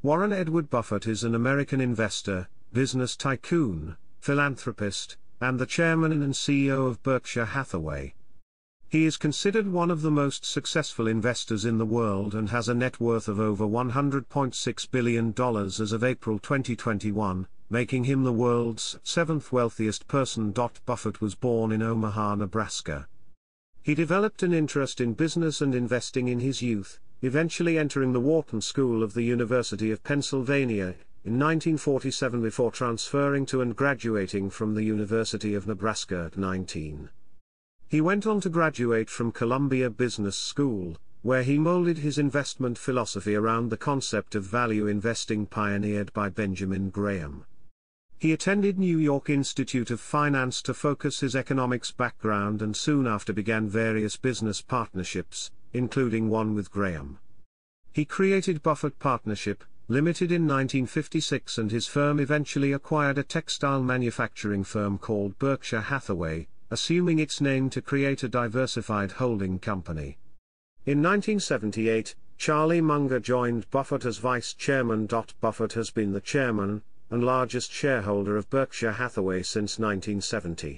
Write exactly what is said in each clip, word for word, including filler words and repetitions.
Warren Edward Buffett is an American investor, business tycoon, philanthropist, and the chairman and C E O of Berkshire Hathaway. He is considered one of the most successful investors in the world and has a net worth of over one hundred point six billion dollars as of April twenty twenty-one, making him the world's seventh wealthiest person. Buffett was born in Omaha, Nebraska. He developed an interest in business and investing in his youth, eventually entering the Wharton School of the University of Pennsylvania in nineteen forty-seven before transferring to and graduating from the University of Nebraska at nineteen. He went on to graduate from Columbia Business School, where he molded his investment philosophy around the concept of value investing pioneered by Benjamin Graham. He attended New York Institute of Finance to focus his economics background and soon after began various business partnerships, including one with Graham. He created Buffett Partnership, Limited in nineteen fifty-six, and his firm eventually acquired a textile manufacturing firm called Berkshire Hathaway, assuming its name to create a diversified holding company. In nineteen seventy-eight, Charlie Munger joined Buffett as vice-chairman. Buffett has been the chairman and largest shareholder of Berkshire Hathaway since nineteen seventy.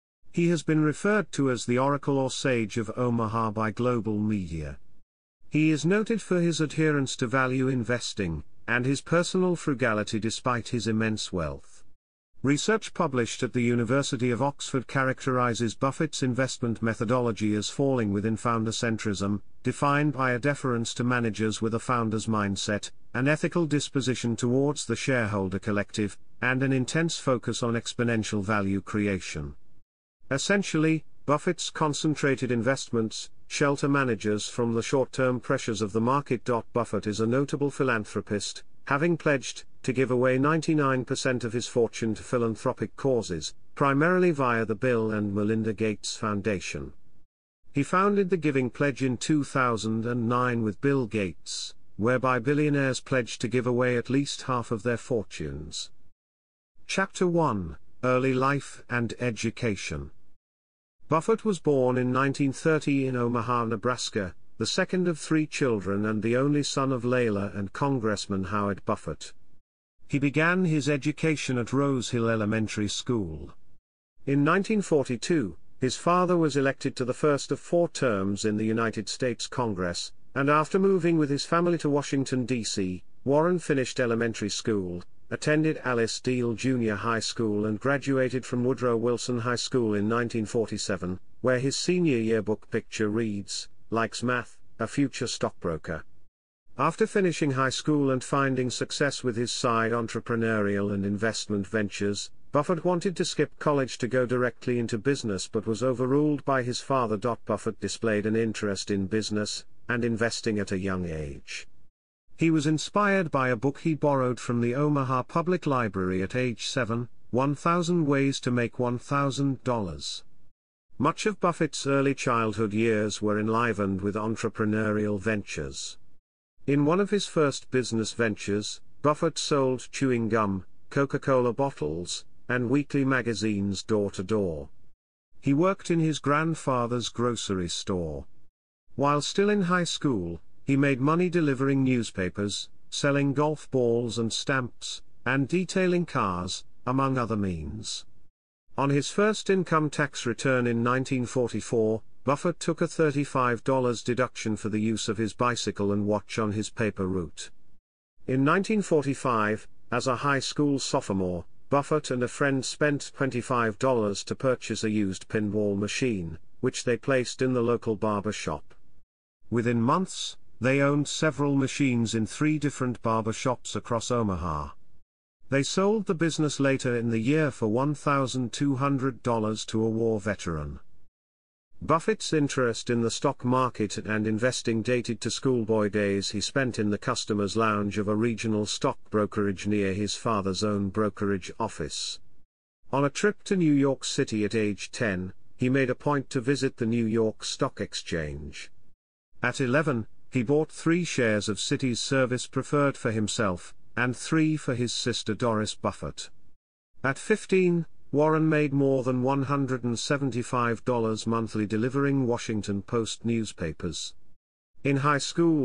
He has been referred to as the Oracle or Sage of Omaha by global media. He is noted for his adherence to value investing, and his personal frugality despite his immense wealth. Research published at the University of Oxford characterizes Buffett's investment methodology as falling within founder centrism, defined by a deference to managers with a founder's mindset, an ethical disposition towards the shareholder collective, and an intense focus on exponential value creation. Essentially, Buffett's concentrated investments shelter managers from the short-term pressures of the market. Buffett is a notable philanthropist, having pledged to give away ninety-nine percent of his fortune to philanthropic causes, primarily via the Bill and Melinda Gates Foundation. He founded the Giving Pledge in two thousand nine with Bill Gates, whereby billionaires pledged to give away at least half of their fortunes. Chapter one: Early Life and Education. Buffett was born in nineteen thirty in Omaha, Nebraska, the second of three children and the only son of Layla and Congressman Howard Buffett. He began his education at Rose Hill Elementary School. In nineteen forty-two, his father was elected to the first of four terms in the United States Congress, and after moving with his family to Washington, D C, Warren finished elementary school, attended Alice Deal Junior High School and graduated from Woodrow Wilson High School in nineteen forty-seven, where his senior yearbook picture reads, "Likes math, a future stockbroker." After finishing high school and finding success with his side entrepreneurial and investment ventures, Buffett wanted to skip college to go directly into business but was overruled by his father. Buffett displayed an interest in business and investing at a young age. He was inspired by a book he borrowed from the Omaha Public Library at age seven, one thousand Ways to Make one thousand dollars. Much of Buffett's early childhood years were enlivened with entrepreneurial ventures. In one of his first business ventures, Buffett sold chewing gum, Coca-Cola bottles, and weekly magazines door to door. He worked in his grandfather's grocery store. While still in high school, he made money delivering newspapers, selling golf balls and stamps, and detailing cars, among other means. On his first income tax return in nineteen forty-four, Buffett took a thirty-five dollar deduction for the use of his bicycle and watch on his paper route. In nineteen forty-five, as a high school sophomore, Buffett and a friend spent twenty-five dollars to purchase a used pinball machine, which they placed in the local barber shop. Within months, they owned several machines in three different barber shops across Omaha. They sold the business later in the year for one thousand two hundred dollars to a war veteran. Buffett's interest in the stock market and investing dated to schoolboy days he spent in the customer's lounge of a regional stock brokerage near his father's own brokerage office. On a trip to New York City at age ten, he made a point to visit the New York Stock Exchange. At eleven, he bought three shares of Citi's Service Preferred for himself, and three for his sister Doris Buffett. At fifteen, Warren made more than one hundred seventy-five dollars monthly delivering Washington Post newspapers. In high school,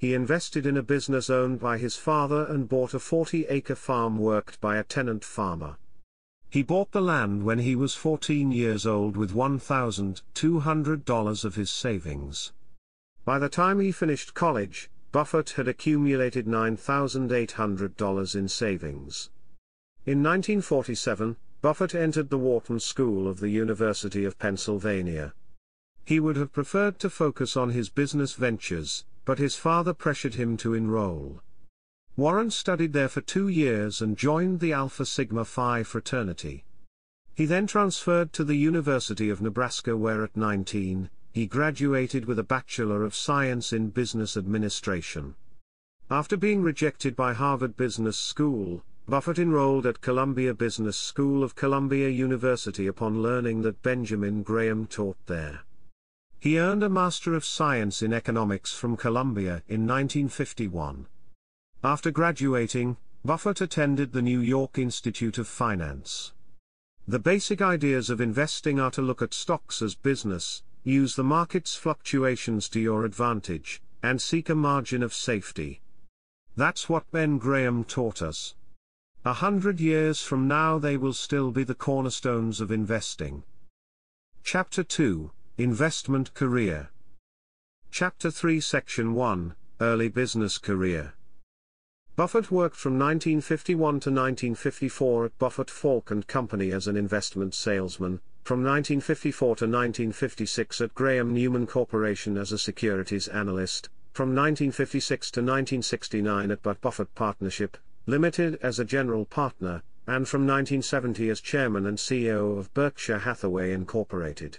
he invested in a business owned by his father and bought a forty-acre farm worked by a tenant farmer. He bought the land when he was fourteen years old with one thousand two hundred dollars of his savings. By the time he finished college, Buffett had accumulated nine thousand eight hundred dollars in savings. In nineteen forty-seven, Buffett entered the Wharton School of the University of Pennsylvania. He would have preferred to focus on his business ventures, but his father pressured him to enroll. Warren studied there for two years and joined the Alpha Sigma Phi fraternity. He then transferred to the University of Nebraska, where at nineteen, he graduated with a Bachelor of Science in Business Administration. After being rejected by Harvard Business School, Buffett enrolled at Columbia Business School of Columbia University upon learning that Benjamin Graham taught there. He earned a Master of Science in Economics from Columbia in nineteen fifty-one. After graduating, Buffett attended the New York Institute of Finance. The basic ideas of investing are to look at stocks as business, use the market's fluctuations to your advantage, and seek a margin of safety. That's what Ben Graham taught us. A hundred years from now they will still be the cornerstones of investing. Chapter two, Investment Career. Chapter three Section one, Early Business Career. Buffett worked from nineteen fifty-one to nineteen fifty-four at Buffett Falk and Company as an investment salesman, from nineteen fifty-four to nineteen fifty-six at Graham Newman Corporation as a securities analyst, from nineteen fifty-six to nineteen sixty-nine at Buffett Partnership, Limited as a general partner, and from nineteen seventy as chairman and C E O of Berkshire Hathaway Incorporated.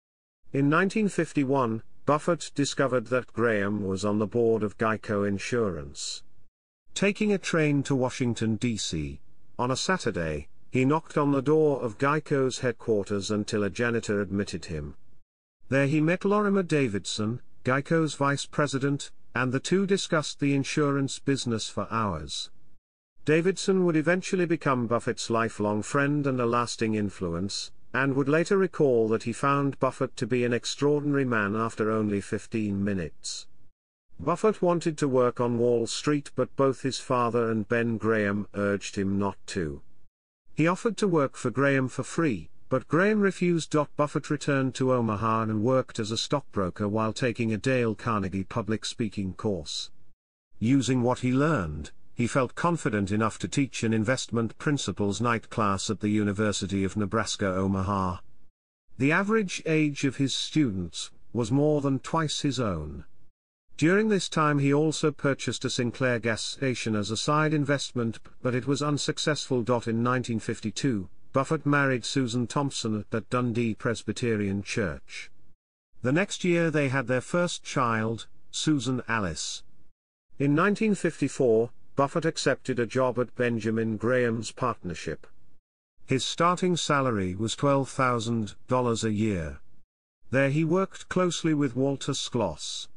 In nineteen fifty-one, Buffett discovered that Graham was on the board of Geico Insurance. Taking a train to Washington, D C, on a Saturday, he knocked on the door of Geico's headquarters until a janitor admitted him. There he met Lorimer Davidson, Geico's vice president, and the two discussed the insurance business for hours. Davidson would eventually become Buffett's lifelong friend and a lasting influence, and would later recall that he found Buffett to be an extraordinary man after only fifteen minutes. Buffett wanted to work on Wall Street, but both his father and Ben Graham urged him not to. He offered to work for Graham for free, but Graham refused. Buffett returned to Omaha and worked as a stockbroker while taking a Dale Carnegie public speaking course. Using what he learned, he felt confident enough to teach an investment principles night class at the University of Nebraska, Omaha. The average age of his students was more than twice his own. During this time he also purchased a Sinclair gas station as a side investment, but it was unsuccessful. In nineteen fifty-two, Buffett married Susan Thompson at Dundee Presbyterian Church. The next year they had their first child, Susan Alice. In nineteen fifty-four, Buffett accepted a job at Benjamin Graham's partnership. His starting salary was twelve thousand dollars a year. There he worked closely with Walter Schloss.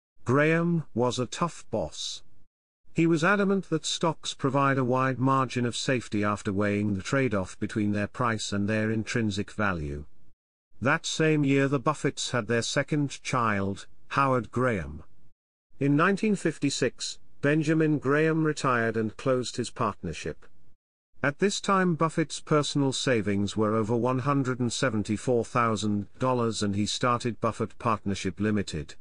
Graham was a tough boss. He was adamant that stocks provide a wide margin of safety after weighing the trade-off between their price and their intrinsic value. That same year the Buffetts had their second child, Howard Graham. In nineteen fifty-six, Benjamin Graham retired and closed his partnership. At this time Buffett's personal savings were over one hundred seventy-four thousand dollars and he started Buffett Partnership Limited.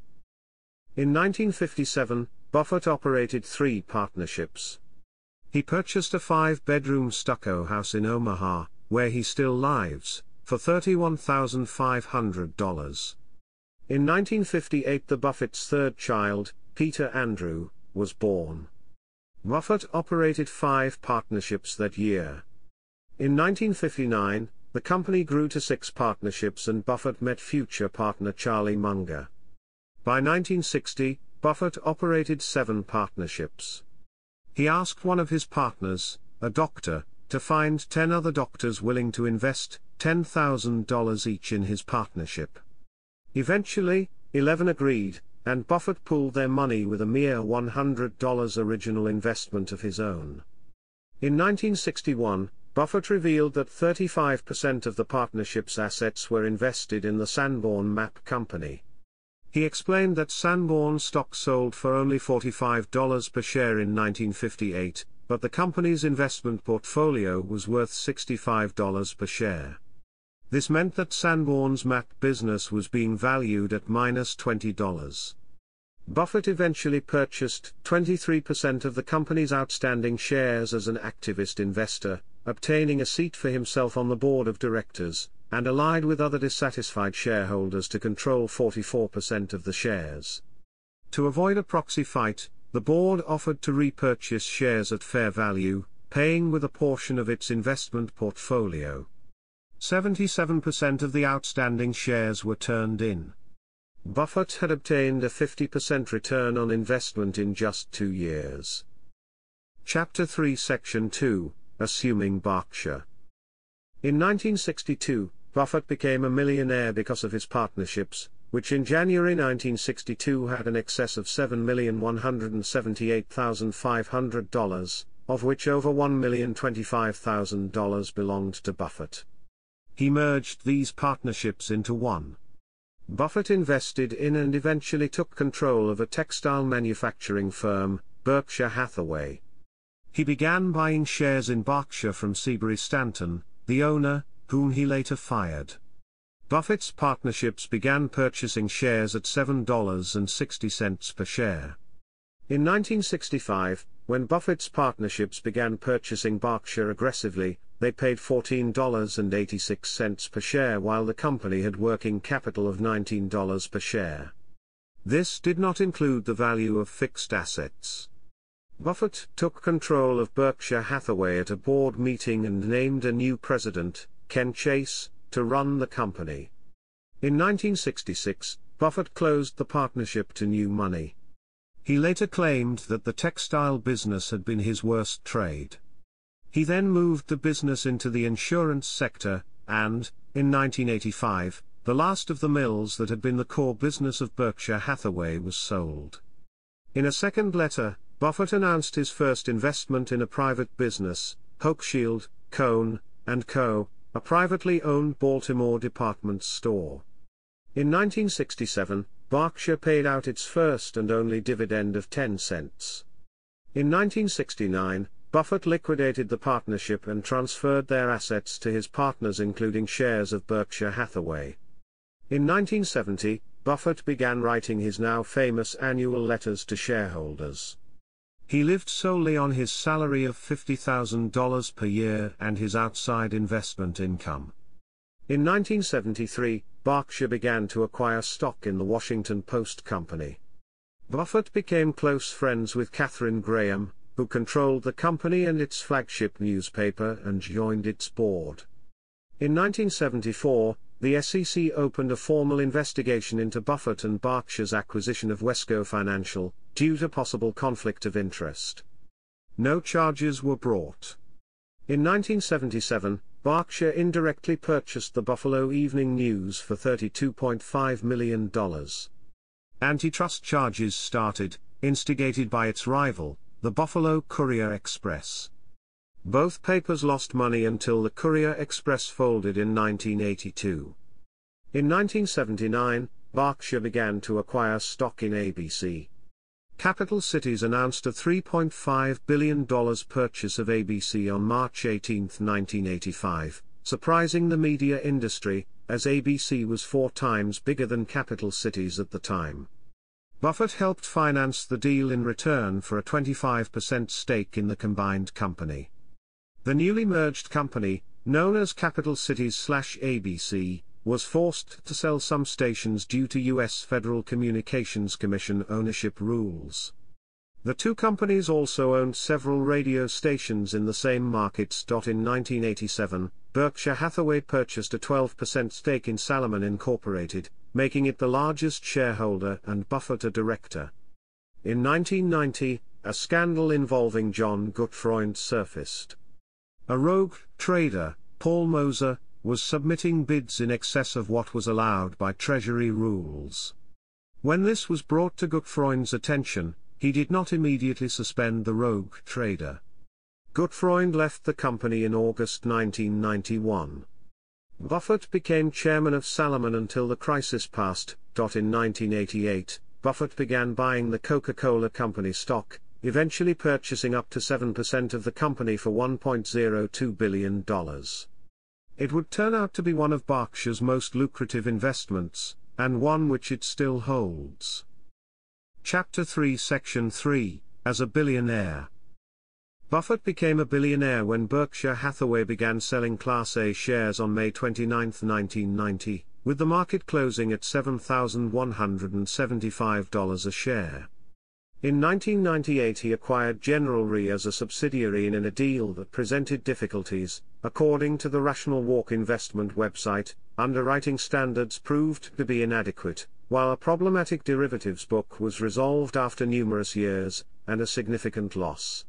In nineteen fifty-seven, Buffett operated three partnerships. He purchased a five-bedroom stucco house in Omaha, where he still lives, for thirty-one thousand five hundred dollars. In nineteen fifty-eight the Buffett's third child, Peter Andrew, was born. Buffett operated five partnerships that year. In nineteen fifty-nine, the company grew to six partnerships and Buffett met future partner Charlie Munger. By nineteen sixty, Buffett operated seven partnerships. He asked one of his partners, a doctor, to find ten other doctors willing to invest ten thousand dollars each in his partnership. Eventually, eleven agreed, and Buffett pooled their money with a mere one hundred dollars original investment of his own. In nineteen sixty-one, Buffett revealed that thirty-five percent of the partnership's assets were invested in the Sanborn Map Company. He explained that Sanborn stock sold for only forty-five dollars per share in nineteen fifty-eight, but the company's investment portfolio was worth sixty-five dollars per share. This meant that Sanborn's Mac business was being valued at minus twenty dollars. Buffett eventually purchased twenty-three percent of the company's outstanding shares as an activist investor, obtaining a seat for himself on the board of directors, and allied with other dissatisfied shareholders to control forty-four percent of the shares. To avoid a proxy fight, the board offered to repurchase shares at fair value, paying with a portion of its investment portfolio. seventy-seven percent of the outstanding shares were turned in. Buffett had obtained a fifty percent return on investment in just two years. Chapter three Section two, Assuming Berkshire. In nineteen sixty-two, Buffett became a millionaire because of his partnerships, which in January nineteen sixty-two had an excess of seven million one hundred seventy-eight thousand five hundred dollars, of which over one million twenty-five thousand dollars belonged to Buffett. He merged these partnerships into one. Buffett invested in and eventually took control of a textile manufacturing firm, Berkshire Hathaway. He began buying shares in Berkshire from Seabury Stanton, the owner, whom he later fired. Buffett's partnerships began purchasing shares at seven dollars and sixty cents per share. In nineteen sixty-five, when Buffett's partnerships began purchasing Berkshire aggressively, they paid fourteen dollars and eighty-six cents per share while the company had working capital of nineteen dollars per share. This did not include the value of fixed assets. Buffett took control of Berkshire Hathaway at a board meeting and named a new president, Ken Chase, to run the company. In nineteen sixty-six, Buffett closed the partnership to new money. He later claimed that the textile business had been his worst trade. He then moved the business into the insurance sector, and, in nineteen eighty-five, the last of the mills that had been the core business of Berkshire Hathaway was sold. In a second letter, Buffett announced his first investment in a private business, Hochschild, Cohn and Co., a privately owned Baltimore department store. In nineteen sixty-seven, Berkshire paid out its first and only dividend of ten cents. In nineteen sixty-nine, Buffett liquidated the partnership and transferred their assets to his partners, including shares of Berkshire Hathaway. In nineteen seventy, Buffett began writing his now famous annual letters to shareholders. He lived solely on his salary of fifty thousand dollars per year and his outside investment income. In nineteen seventy-three, Berkshire began to acquire stock in the Washington Post Company. Buffett became close friends with Katharine Graham, who controlled the company and its flagship newspaper and joined its board. In nineteen seventy-four, the S E C opened a formal investigation into Buffett and Berkshire's acquisition of Wesco Financial, due to possible conflict of interest. No charges were brought. In nineteen seventy-seven, Berkshire indirectly purchased the Buffalo Evening News for thirty-two point five million dollars. Antitrust charges started, instigated by its rival, the Buffalo Courier-Express. Both papers lost money until the Courier-Express folded in nineteen eighty-two. In nineteen seventy-nine, Berkshire began to acquire stock in A B C. Capital Cities announced a three point five billion dollars purchase of A B C on March eighteenth, nineteen eighty-five, surprising the media industry, as A B C was four times bigger than Capital Cities at the time. Buffett helped finance the deal in return for a twenty-five percent stake in the combined company. The newly merged company, known as Capital Cities/A B C, was forced to sell some stations due to U S Federal Communications Commission ownership rules. The two companies also owned several radio stations in the same markets. In nineteen eighty-seven, Berkshire Hathaway purchased a twelve percent stake in Salomon Incorporated, making it the largest shareholder and Buffett a director. In nineteen ninety, a scandal involving John Gutfreund surfaced. A rogue trader, Paul Moser, was submitting bids in excess of what was allowed by Treasury rules. When this was brought to Gutfreund's attention, he did not immediately suspend the rogue trader. Gutfreund left the company in August nineteen ninety-one. Buffett became chairman of Salomon until the crisis passed, In nineteen eighty-eight, Buffett began buying the Coca-Cola Company stock, eventually purchasing up to seven percent of the company for one point zero two billion dollars. It would turn out to be one of Berkshire's most lucrative investments, and one which it still holds. Chapter three Section three, As a Billionaire. Buffett became a billionaire when Berkshire Hathaway began selling Class A shares on May twenty-ninth, nineteen ninety, with the market closing at seven thousand one hundred seventy-five dollars a share. In nineteen ninety-eight he acquired General Re as a subsidiary in a deal that presented difficulties. According to the Rational Walk investment website, underwriting standards proved to be inadequate, while a problematic derivatives book was resolved after numerous years, and a significant loss.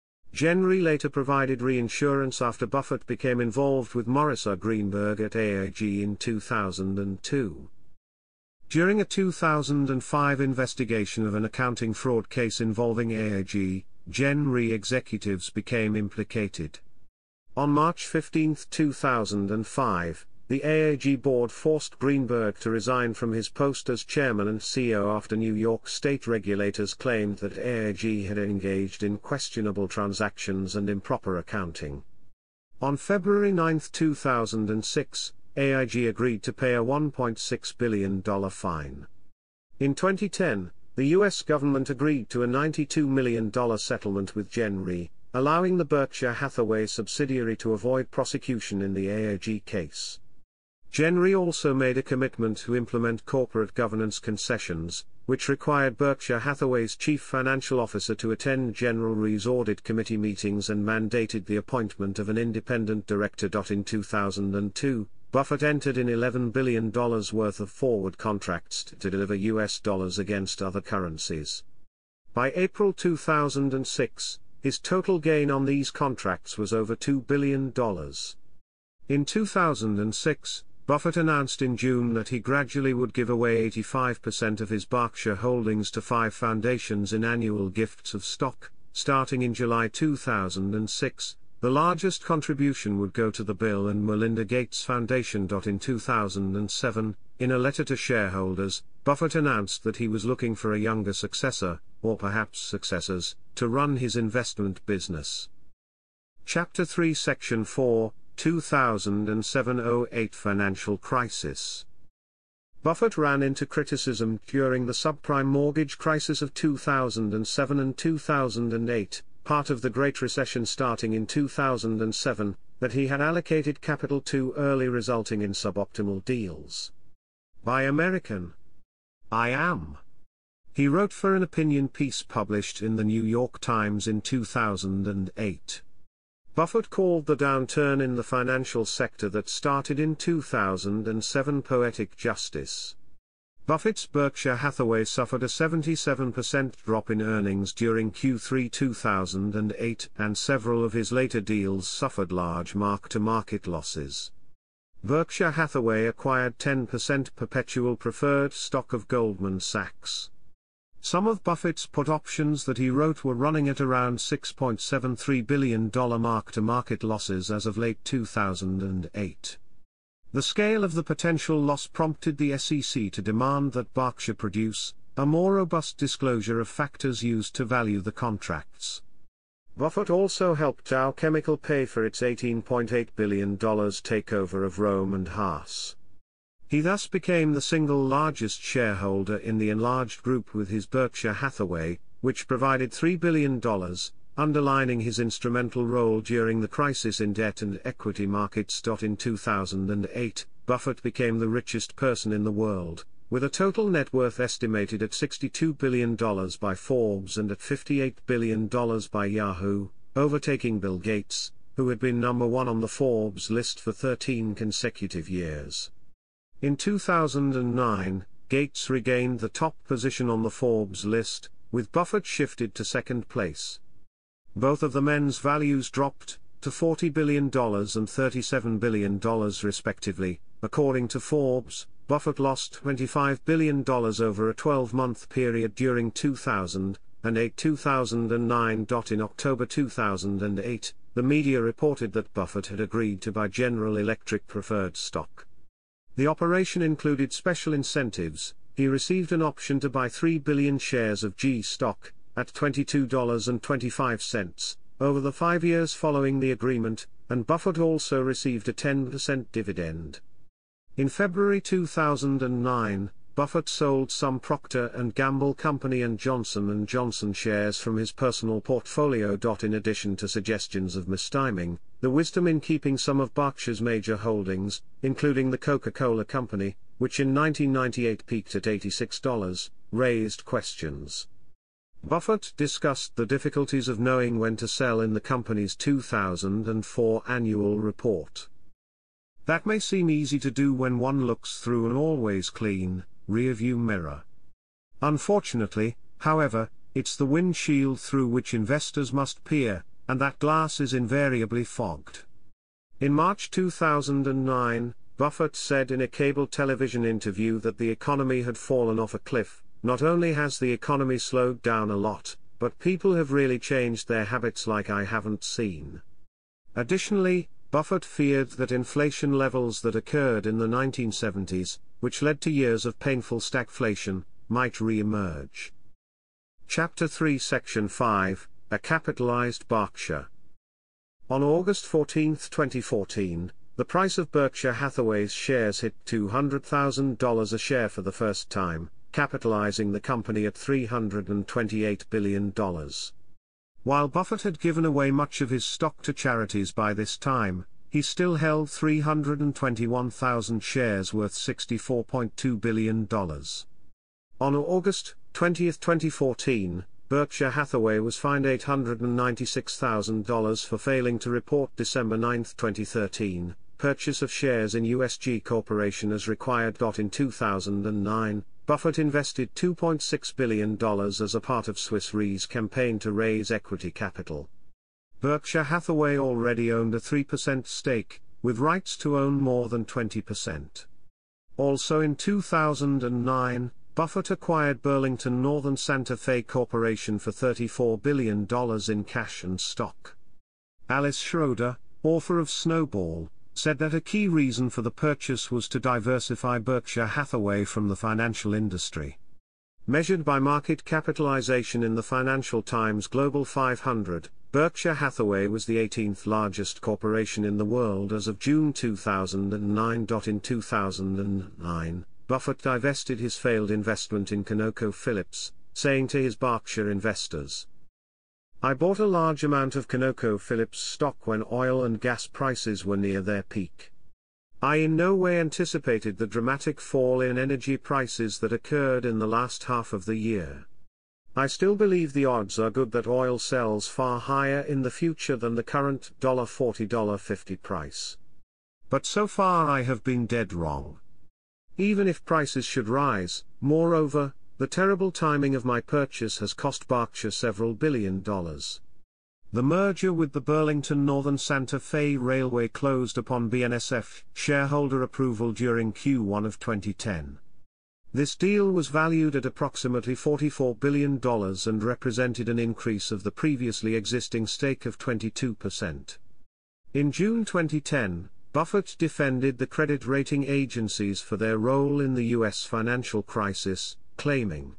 Gen Re later provided reinsurance after Buffett became involved with Morrison Greenberg at A I G in two thousand two. During a two thousand five investigation of an accounting fraud case involving A I G, Gen Re executives became implicated. On March fifteenth, two thousand five, the A I G board forced Greenberg to resign from his post as chairman and C E O after New York state regulators claimed that A I G had engaged in questionable transactions and improper accounting. On February ninth, two thousand six, A I G agreed to pay a one point six billion dollars fine. In twenty ten, the U S government agreed to a ninety-two million dollars settlement with Gen Re, allowing the Berkshire Hathaway subsidiary to avoid prosecution in the A I G case. Gen Re also made a commitment to implement corporate governance concessions, which required Berkshire Hathaway's chief financial officer to attend General Re's audit committee meetings and mandated the appointment of an independent director. In two thousand two, Buffett entered in eleven billion dollars worth of forward contracts to deliver U S dollars against other currencies. By April two thousand six, his total gain on these contracts was over two billion dollars. In two thousand six, Buffett announced in June that he gradually would give away eighty-five percent of his Berkshire holdings to five foundations in annual gifts of stock. Starting in July two thousand six, the largest contribution would go to the Bill and Melinda Gates Foundation. In two thousand seven, in a letter to shareholders, Buffett announced that he was looking for a younger successor, or perhaps successors, to run his investment business. Chapter three Section four, two thousand seven to oh eight Financial Crisis. Buffett ran into criticism during the subprime mortgage crisis of two thousand seven and two thousand eight, part of the Great Recession starting in two thousand seven, that he had allocated capital too early, resulting in suboptimal deals. By American. I am. He wrote for an opinion piece published in the New York Times in two thousand eight. Buffett called the downturn in the financial sector that started in two thousand seven poetic justice. Buffett's Berkshire Hathaway suffered a seventy-seven percent drop in earnings during Q three two thousand eight, and several of his later deals suffered large mark-to-market losses. Berkshire Hathaway acquired ten percent perpetual preferred stock of Goldman Sachs. Some of Buffett's put options that he wrote were running at around six point seven three billion dollars mark-to-market losses as of late two thousand eight. The scale of the potential loss prompted the S E C to demand that Berkshire produce a more robust disclosure of factors used to value the contracts. Buffett also helped Dow Chemical pay for its eighteen point eight billion dollars takeover of Rome and Haas. He thus became the single largest shareholder in the enlarged group with his Berkshire Hathaway, which provided three billion dollars, underlining his instrumental role during the crisis in debt and equity markets. In two thousand eight, Buffett became the richest person in the world, with a total net worth estimated at sixty-two billion dollars by Forbes and at fifty-eight billion dollars by Yahoo, overtaking Bill Gates, who had been number one on the Forbes list for thirteen consecutive years. In two thousand nine, Gates regained the top position on the Forbes list, with Buffett shifted to second place. Both of the men's values dropped to forty billion dollars and thirty-seven billion dollars respectively. According to Forbes, Buffett lost twenty-five billion dollars over a twelve-month period during two thousand eight to two thousand nine. In October two thousand eight, the media reported that Buffett had agreed to buy General Electric preferred stock. The operation included special incentives, he received an option to buy three billion shares of G stock, at twenty-two dollars and twenty-five cents, over the five years following the agreement, and Buffett also received a ten percent dividend. In February two thousand nine, Buffett sold some Procter and Gamble Company and Johnson and Johnson shares from his personal portfolio. In addition to suggestions of mistiming, the wisdom in keeping some of Berkshire's major holdings, including the Coca-Cola Company, which in nineteen ninety-eight peaked at eighty-six dollars, raised questions. Buffett discussed the difficulties of knowing when to sell in the company's two thousand four annual report. That may seem easy to do when one looks through an always clean, rearview mirror. Unfortunately, however, it's the windshield through which investors must peer, and that glass is invariably fogged. In March two thousand nine, Buffett said in a cable television interview that the economy had fallen off a cliff. Not only has the economy slowed down a lot, but people have really changed their habits like I haven't seen. Additionally, Buffett feared that inflation levels that occurred in the nineteen seventies, which led to years of painful stagflation, might re-emerge. Chapter three Section five, A Capitalized Berkshire. On August fourteenth twenty fourteen, the price of Berkshire Hathaway's shares hit two hundred thousand dollars a share for the first time, capitalizing the company at three hundred twenty-eight billion dollars. While Buffett had given away much of his stock to charities by this time, he still held three hundred twenty-one thousand shares worth sixty-four point two billion dollars. On August twentieth twenty fourteen, Berkshire Hathaway was fined eight hundred ninety-six thousand dollars for failing to report December ninth twenty thirteen, purchase of shares in U S G Corporation as required. In two thousand nine, Buffett invested two point six billion dollars as a part of Swiss Re's campaign to raise equity capital. Berkshire Hathaway already owned a three percent stake, with rights to own more than twenty percent. Also in two thousand nine, Buffett acquired Burlington Northern Santa Fe Corporation for thirty-four billion dollars in cash and stock. Alice Schroeder, author of Snowball, said that a key reason for the purchase was to diversify Berkshire Hathaway from the financial industry. Measured by market capitalization in the Financial Times Global five hundred, Berkshire Hathaway was the eighteenth largest corporation in the world as of June two thousand nine. In two thousand nine, Buffett divested his failed investment in ConocoPhillips, saying to his Berkshire investors, "I bought a large amount of ConocoPhillips stock when oil and gas prices were near their peak. I in no way anticipated the dramatic fall in energy prices that occurred in the last half of the year. I still believe the odds are good that oil sells far higher in the future than the current forty to fifty price. But so far I have been dead wrong. Even if prices should rise, moreover, the terrible timing of my purchase has cost Berkshire several billion dollars." The merger with the Burlington Northern Santa Fe Railway closed upon B N S F shareholder approval during Q one of twenty ten. This deal was valued at approximately forty-four billion dollars and represented an increase of the previously existing stake of twenty-two percent. In June twenty ten, Buffett defended the credit rating agencies for their role in the U S financial crisis, claiming,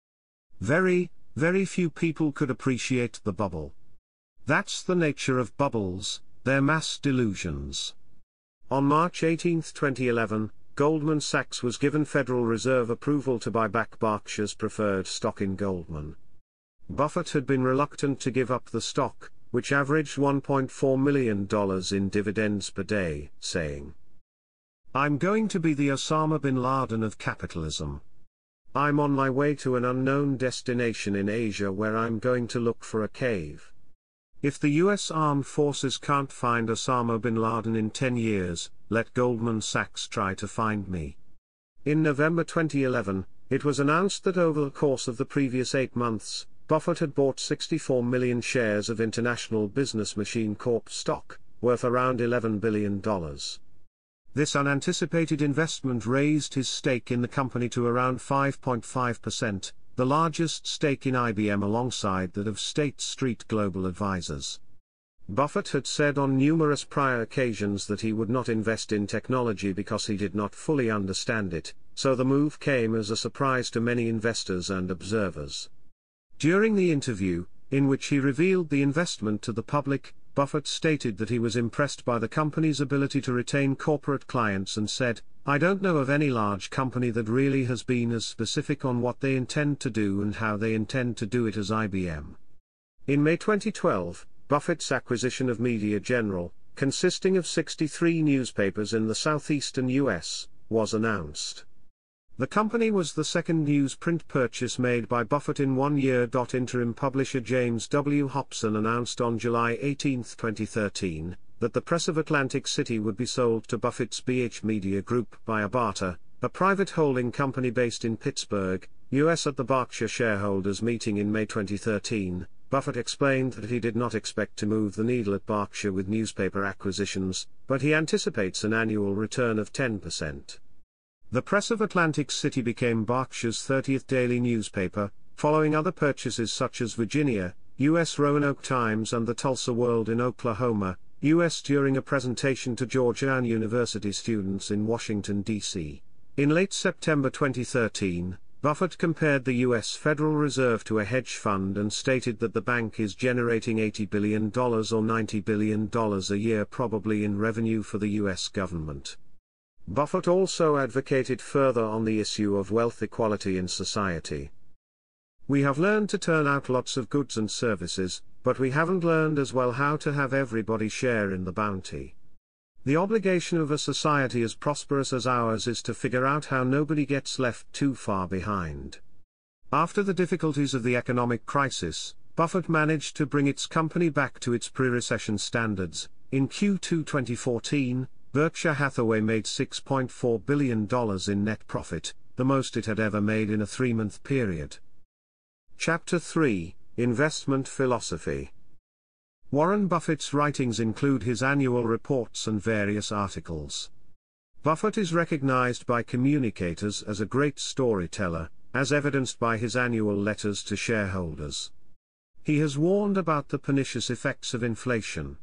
"Very, very few people could appreciate the bubble. That's the nature of bubbles, they're mass delusions." On March eighteenth twenty eleven, Goldman Sachs was given Federal Reserve approval to buy back Berkshire's preferred stock in Goldman. Buffett had been reluctant to give up the stock, which averaged one point four million dollars in dividends per day, saying, "I'm going to be the Osama bin Laden of capitalism. I'm on my way to an unknown destination in Asia where I'm going to look for a cave. If the U S Armed Forces can't find Osama bin Laden in ten years, let Goldman Sachs try to find me." In November twenty eleven, it was announced that over the course of the previous eight months, Buffett had bought sixty-four million shares of International Business Machine Corp stock, worth around eleven billion dollars. This unanticipated investment raised his stake in the company to around five point five percent, the largest stake in I B M alongside that of State Street Global Advisors. Buffett had said on numerous prior occasions that he would not invest in technology because he did not fully understand it, so the move came as a surprise to many investors and observers. During the interview, in which he revealed the investment to the public, Buffett stated that he was impressed by the company's ability to retain corporate clients and said, "I don't know of any large company that really has been as specific on what they intend to do and how they intend to do it as I B M." In May twenty twelve, Buffett's acquisition of Media General, consisting of sixty-three newspapers in the southeastern U S, was announced. The company was the second newsprint purchase made by Buffett in one year. Interim publisher James W. Hobson announced on July eighteenth twenty thirteen, that the press of Atlantic City would be sold to Buffett's B H Media Group by a barter, a private holding company based in Pittsburgh, U S At the Berkshire shareholders meeting in May twenty thirteen, Buffett explained that he did not expect to move the needle at Berkshire with newspaper acquisitions, but he anticipates an annual return of ten percent. The press of Atlantic City became Berkshire's thirtieth daily newspaper, following other purchases such as Virginia, U S Roanoke Times and the Tulsa World in Oklahoma, U S during a presentation to Georgetown University students in Washington, D C In late September twenty thirteen, Buffett compared the U S Federal Reserve to a hedge fund and stated that the bank is generating eighty billion dollars or ninety billion dollars a year probably in revenue for the U S government. Buffett also advocated further on the issue of wealth equality in society. "We have learned to turn out lots of goods and services, but we haven't learned as well how to have everybody share in the bounty. The obligation of a society as prosperous as ours is to figure out how nobody gets left too far behind." After the difficulties of the economic crisis, Buffett managed to bring its company back to its pre-recession standards. In Q two twenty fourteen, Berkshire Hathaway made six point four billion dollars in net profit, the most it had ever made in a three-month period. Chapter three, Investment Philosophy. Warren Buffett's writings include his annual reports and various articles. Buffett is recognized by communicators as a great storyteller, as evidenced by his annual letters to shareholders. He has warned about the pernicious effects of inflation.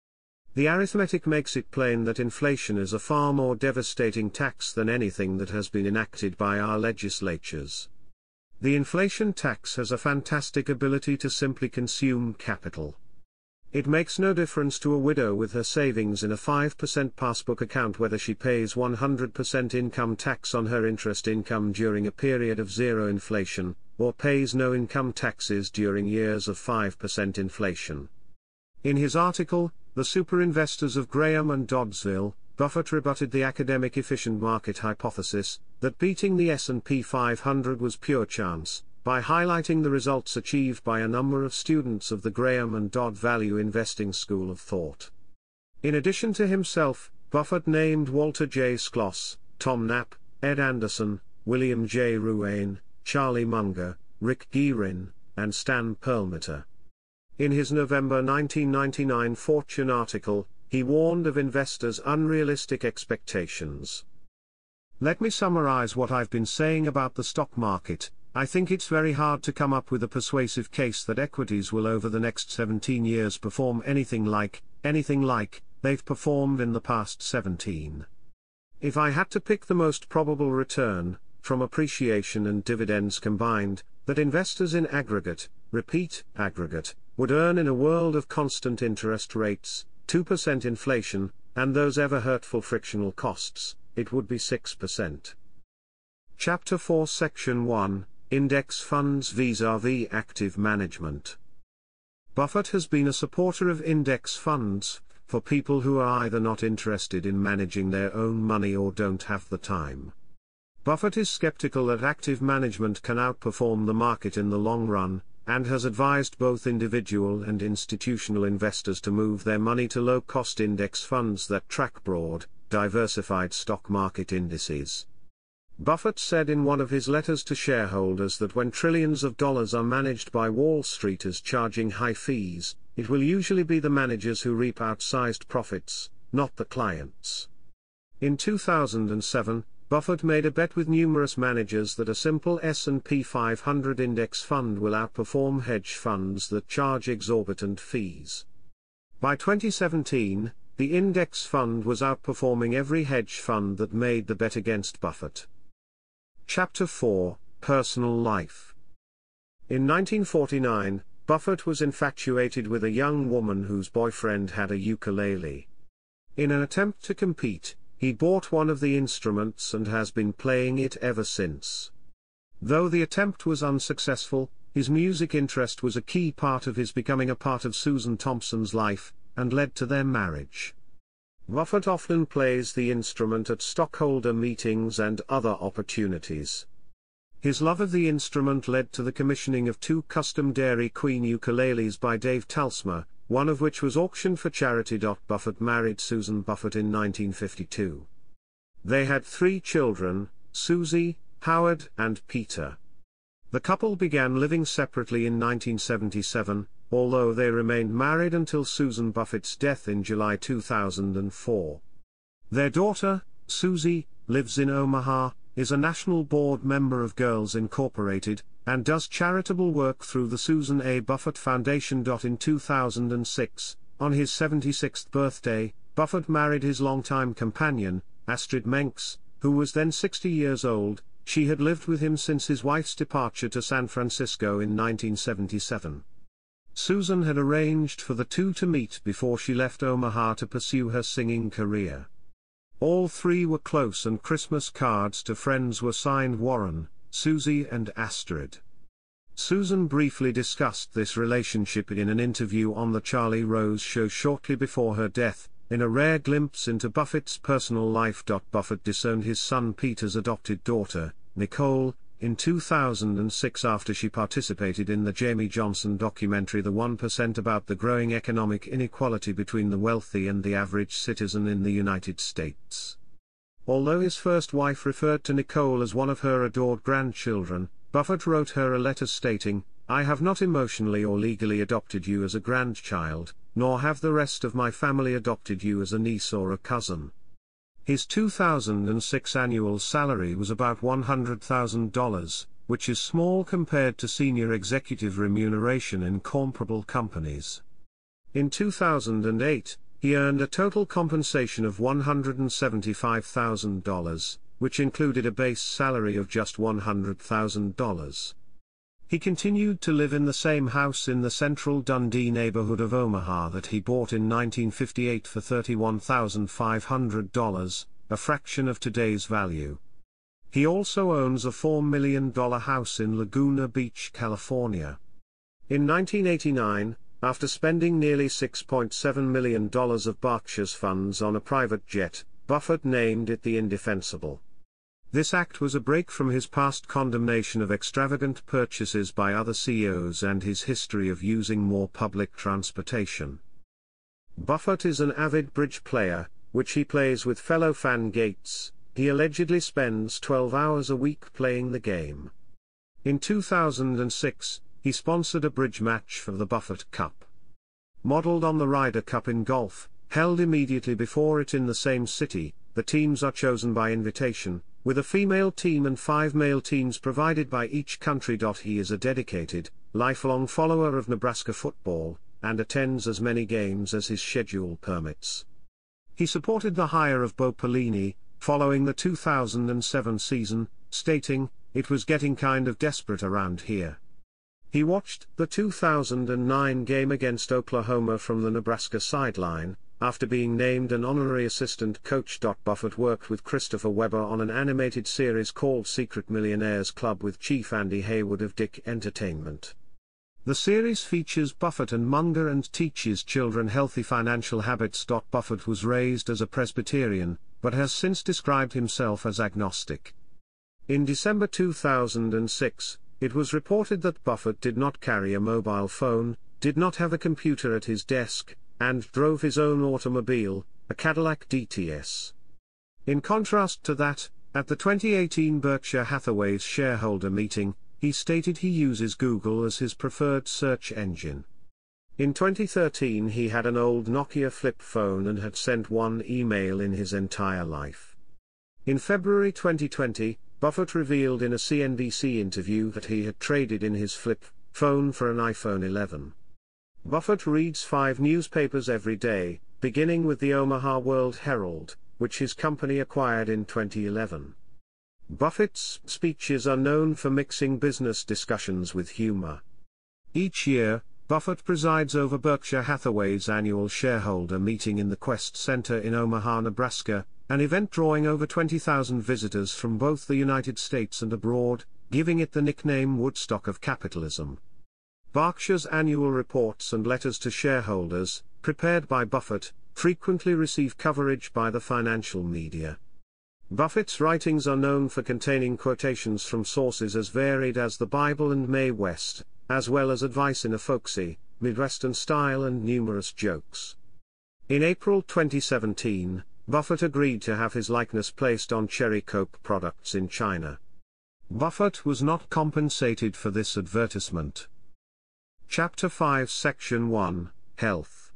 The arithmetic makes it plain that inflation is a far more devastating tax than anything that has been enacted by our legislatures. The inflation tax has a fantastic ability to simply consume capital. It makes no difference to a widow with her savings in a five percent passbook account whether she pays one hundred percent income tax on her interest income during a period of zero inflation, or pays no income taxes during years of five percent inflation. In his article, The Super Investors of Graham and Doddsville, Buffett rebutted the academic efficient market hypothesis, that beating the S and P five hundred was pure chance, by highlighting the results achieved by a number of students of the Graham and Dodd Value Investing School of Thought. In addition to himself, Buffett named Walter J. Skloss, Tom Knapp, Ed Anderson, William J. Ruane, Charlie Munger, Rick Guerin, and Stan Perlmutter. In his November nineteen ninety-nine Fortune article, he warned of investors' unrealistic expectations. Let me summarize what I've been saying about the stock market. I think it's very hard to come up with a persuasive case that equities will over the next seventeen years perform anything like, anything like, they've performed in the past seventeen. If I had to pick the most probable return, from appreciation and dividends combined, that investors in aggregate, repeat, aggregate, would earn in a world of constant interest rates, two percent inflation, and those ever hurtful frictional costs, it would be six percent. Chapter four Section one, Index Funds vis-à-vis Active Management. Buffett has been a supporter of index funds, for people who are either not interested in managing their own money or don't have the time. Buffett is skeptical that active management can outperform the market in the long run, and has advised both individual and institutional investors to move their money to low-cost index funds that track broad, diversified stock market indices. Buffett said in one of his letters to shareholders that when trillions of dollars are managed by Wall Streeters charging high fees, it will usually be the managers who reap outsized profits, not the clients. In two thousand seven, Buffett made a bet with numerous managers that a simple S and P five hundred index fund will outperform hedge funds that charge exorbitant fees. By twenty seventeen, the index fund was outperforming every hedge fund that made the bet against Buffett. Chapter four, Personal Life. In nineteen forty-nine, Buffett was infatuated with a young woman whose boyfriend had a ukulele. In an attempt to compete, he bought one of the instruments and has been playing it ever since. Though the attempt was unsuccessful, his music interest was a key part of his becoming a part of Susan Thompson's life, and led to their marriage. Buffett often plays the instrument at stockholder meetings and other opportunities. His love of the instrument led to the commissioning of two custom Dairy Queen ukuleles by Dave Talsma, one of which was auctioned for charity. Buffett married Susan Buffett in nineteen fifty-two. They had three children, Susie, Howard, and Peter. The couple began living separately in nineteen seventy-seven, although they remained married until Susan Buffett's death in July two thousand four. Their daughter, Susie, lives in Omaha, is a national board member of Girls Incorporated, and does charitable work through the Susan A. Buffett Foundation. In two thousand six, on his seventy-sixth birthday, Buffett married his longtime companion, Astrid Menks, who was then sixty years old. She had lived with him since his wife's departure to San Francisco in nineteen seventy-seven. Susan had arranged for the two to meet before she left Omaha to pursue her singing career. All three were close, and Christmas cards to friends were signed Warren, Susie, and Astrid. Susan briefly discussed this relationship in an interview on The Charlie Rose Show shortly before her death, in a rare glimpse into Buffett's personal life. Buffett disowned his son Peter's adopted daughter, Nicole, in two thousand six after she participated in the Jamie Johnson documentary The one percent about the growing economic inequality between the wealthy and the average citizen in the United States. Although his first wife referred to Nicole as one of her adored grandchildren, Buffett wrote her a letter stating, "I have not emotionally or legally adopted you as a grandchild, nor have the rest of my family adopted you as a niece or a cousin." His two thousand six annual salary was about one hundred thousand dollars, which is small compared to senior executive remuneration in comparable companies. In two thousand eight, he earned a total compensation of one hundred seventy-five thousand dollars, which included a base salary of just one hundred thousand dollars. He continued to live in the same house in the central Dundee neighborhood of Omaha that he bought in nineteen fifty-eight for thirty-one thousand five hundred dollars, a fraction of today's value. He also owns a four million dollar house in Laguna Beach, California. In nineteen eighty-nine, after spending nearly six point seven million dollars of Berkshire's funds on a private jet, Buffett named it the Indefensible. This act was a break from his past condemnation of extravagant purchases by other C E Os and his history of using more public transportation. Buffett is an avid bridge player, which he plays with fellow fan Gates. He allegedly spends twelve hours a week playing the game. In two thousand six, he sponsored a bridge match for the Buffett Cup. Modeled on the Ryder Cup in golf, held immediately before it in the same city, the teams are chosen by invitation, with a female team and five male teams provided by each country. He is a dedicated, lifelong follower of Nebraska football, and attends as many games as his schedule permits. He supported the hire of Bo Pelini, following the two thousand seven season, stating, "It was getting kind of desperate around here." He watched the two thousand nine game against Oklahoma from the Nebraska sideline, after being named an honorary assistant coach. Buffett worked with Christopher Webber on an animated series called Secret Millionaires Club with Chief Andy Haywood of Dick Entertainment. The series features Buffett and Munger and teaches children healthy financial habits. Buffett was raised as a Presbyterian, but has since described himself as agnostic. In December two thousand six, it was reported that Buffett did not carry a mobile phone, did not have a computer at his desk, and drove his own automobile, a Cadillac D T S. In contrast to that, at the twenty eighteen Berkshire Hathaway's shareholder meeting, he stated he uses Google as his preferred search engine. In twenty thirteen he had an old Nokia flip phone and had sent one email in his entire life. In February twenty twenty, Buffett revealed in a C N B C interview that he had traded in his flip phone for an iPhone eleven. Buffett reads five newspapers every day, beginning with the Omaha World Herald, which his company acquired in twenty eleven. Buffett's speeches are known for mixing business discussions with humor. Each year, Buffett presides over Berkshire Hathaway's annual shareholder meeting in the Quest Center in Omaha, Nebraska, an event drawing over twenty thousand visitors from both the United States and abroad, giving it the nickname Woodstock of Capitalism. Berkshire's annual reports and letters to shareholders, prepared by Buffett, frequently receive coverage by the financial media. Buffett's writings are known for containing quotations from sources as varied as the Bible and Mae West, as well as advice in a folksy, Midwestern style and numerous jokes. In April twenty seventeen, Buffett agreed to have his likeness placed on Cherry Coke products in China. Buffett was not compensated for this advertisement. Chapter five Section one, Health.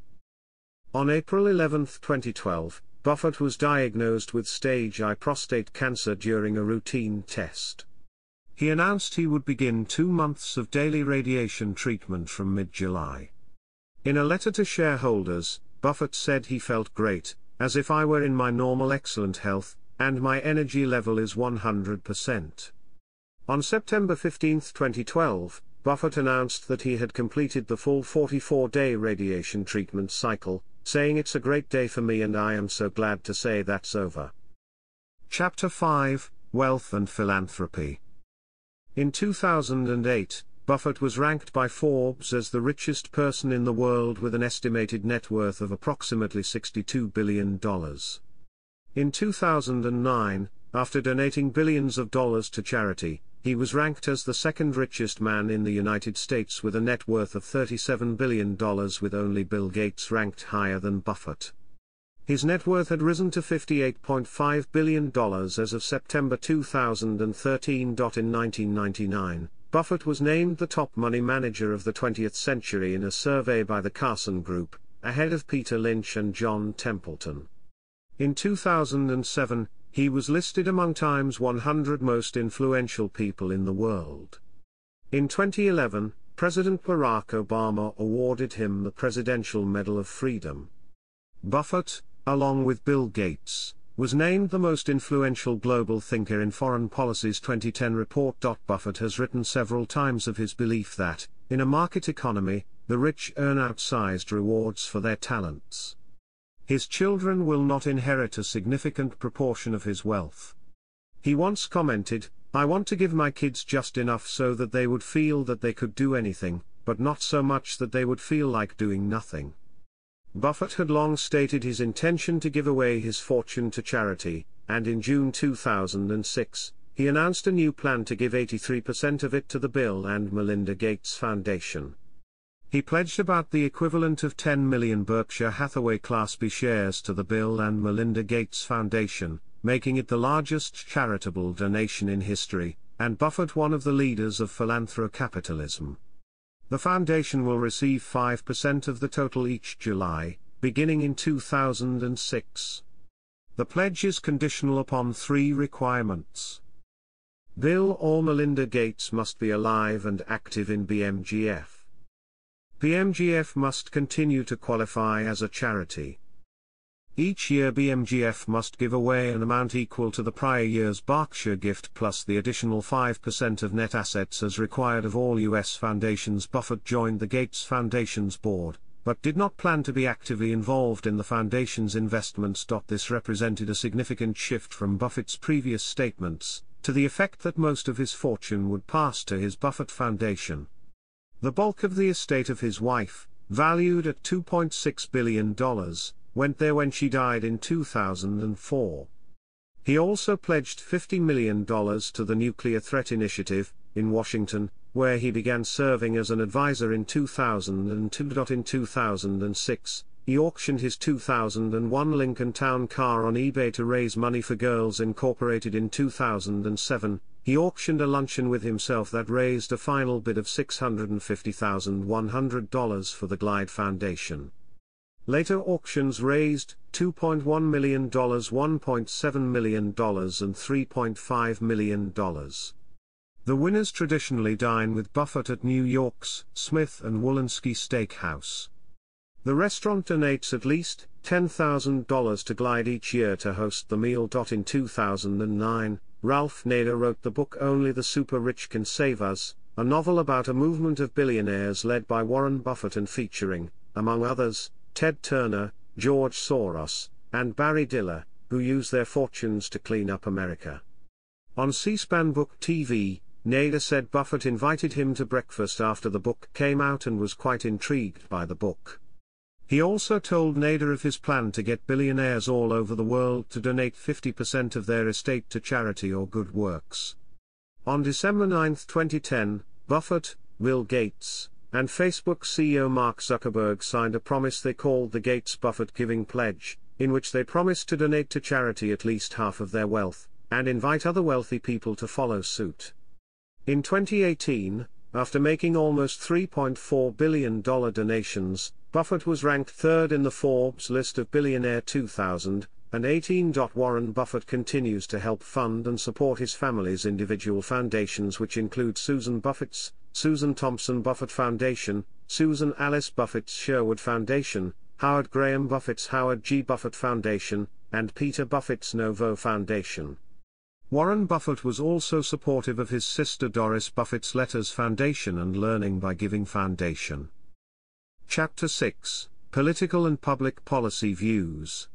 On April eleventh twenty twelve, Buffett was diagnosed with stage I prostate cancer during a routine test. He announced he would begin two months of daily radiation treatment from mid-July. In a letter to shareholders, Buffett said he felt great, as if I were in my normal excellent health, and my energy level is one hundred percent. On September fifteenth twenty twelve, Buffett announced that he had completed the full forty-four day radiation treatment cycle, saying it's a great day for me and I am so glad to say that's over. Chapter five, Wealth and Philanthropy. In two thousand eight, Buffett was ranked by Forbes as the richest person in the world with an estimated net worth of approximately sixty-two billion dollars. In two thousand nine, after donating billions of dollars to charity, he was ranked as the second richest man in the United States with a net worth of thirty-seven billion dollars, with only Bill Gates ranked higher than Buffett. His net worth had risen to fifty-eight point five billion dollars as of September two thousand thirteen. In nineteen ninety-nine, Buffett was named the top money manager of the twentieth century in a survey by the Carson Group, ahead of Peter Lynch and John Templeton. In two thousand seven, he was listed among Time's one hundred most influential people in the world. In twenty eleven, President Barack Obama awarded him the Presidential Medal of Freedom. Buffett, along with Bill Gates, was named the most influential global thinker in Foreign Policy's twenty ten report. Buffett has written several times of his belief that, in a market economy, the rich earn outsized rewards for their talents. His children will not inherit a significant proportion of his wealth. He once commented, "I want to give my kids just enough so that they would feel that they could do anything, but not so much that they would feel like doing nothing." Buffett had long stated his intention to give away his fortune to charity, and in June two thousand six, he announced a new plan to give eighty-three percent of it to the Bill and Melinda Gates Foundation. He pledged about the equivalent of ten million Berkshire Hathaway Class B shares to the Bill and Melinda Gates Foundation, making it the largest charitable donation in history, and Buffett one of the leaders of philanthrocapitalism. The foundation will receive five percent of the total each July, beginning in two thousand six. The pledge is conditional upon three requirements. Bill or Melinda Gates must be alive and active in B M G F. B M G F must continue to qualify as a charity. Each year B M G F must give away an amount equal to the prior year's Berkshire gift plus the additional five percent of net assets as required of all U S foundations. Buffett joined the Gates Foundation's board, but did not plan to be actively involved in the foundation's investments. This represented a significant shift from Buffett's previous statements, to the effect that most of his fortune would pass to his Buffett Foundation. The bulk of the estate of his wife, valued at two point six billion dollars, went there when she died in two thousand four. He also pledged fifty million dollars to the Nuclear Threat Initiative, in Washington, where he began serving as an advisor in two thousand two. In two thousand six, he auctioned his two thousand one Lincoln Town Car on eBay to raise money for Girls Incorporated. In two thousand seven, he auctioned a luncheon with himself that raised a final bid of six hundred fifty thousand one hundred dollars for the Glide Foundation. Later auctions raised two point one million dollars, one point seven million dollars and three point five million dollars. The winners traditionally dine with Buffett at New York's Smith and Wollensky Steakhouse. The restaurant donates at least ten thousand dollars to Glide each year to host the meal. In two thousand nine, Ralph Nader wrote the book Only the Super Rich Can Save Us, a novel about a movement of billionaires led by Warren Buffett and featuring, among others, Ted Turner, George Soros, and Barry Diller, who use their fortunes to clean up America. On C-SPAN Book T V, Nader said Buffett invited him to breakfast after the book came out and was quite intrigued by the book. He also told Nader of his plan to get billionaires all over the world to donate fifty percent of their estate to charity or good works. On December ninth twenty ten, Buffett, Bill Gates, and Facebook C E O Mark Zuckerberg signed a promise they called the Gates-Buffett Giving Pledge, in which they promised to donate to charity at least half of their wealth, and invite other wealthy people to follow suit. In twenty eighteen, after making almost three point four billion dollars donations, Buffett was ranked third in the Forbes list of Billionaire two thousand eighteen. Warren Buffett continues to help fund and support his family's individual foundations, which include Susan Buffett's Susan Thompson Buffett Foundation, Susan Alice Buffett's Sherwood Foundation, Howard Graham Buffett's Howard G. Buffett Foundation, and Peter Buffett's Novo Foundation. Warren Buffett was also supportive of his sister Doris Buffett's Letters Foundation and Learning by Giving Foundation. Chapter six, Political and Public Policy Views.